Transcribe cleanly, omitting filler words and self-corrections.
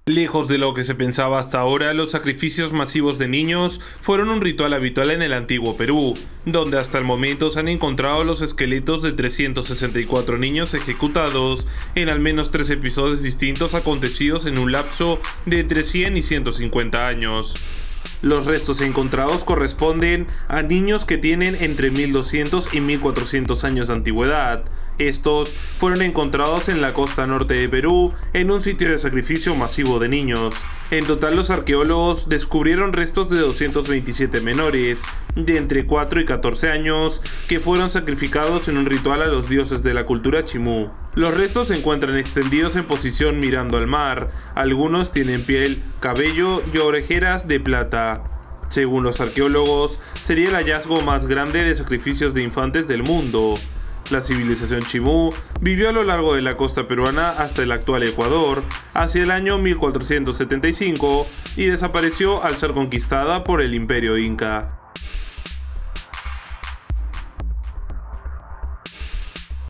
Lejos de lo que se pensaba hasta ahora, los sacrificios masivos de niños fueron un ritual habitual en el antiguo Perú, donde hasta el momento se han encontrado los esqueletos de 364 niños ejecutados en al menos 3 episodios distintos acontecidos en un lapso de entre 100 y 150 años. Los restos encontrados corresponden a niños que tienen entre 1200 y 1400 años de antigüedad. Estos fueron encontrados en la costa norte de Perú, en un sitio de sacrificio masivo de niños. En total, los arqueólogos descubrieron restos de 227 menores, de entre 4 y 14 años, que fueron sacrificados en un ritual a los dioses de la cultura chimú. Los restos se encuentran extendidos en posición mirando al mar. Algunos tienen piel, cabello y orejeras de plata. Según los arqueólogos, sería el hallazgo más grande de sacrificios de infantes del mundo. La civilización chimú vivió a lo largo de la costa peruana hasta el actual Ecuador, hacia el año 1475, y desapareció al ser conquistada por el Imperio Inca.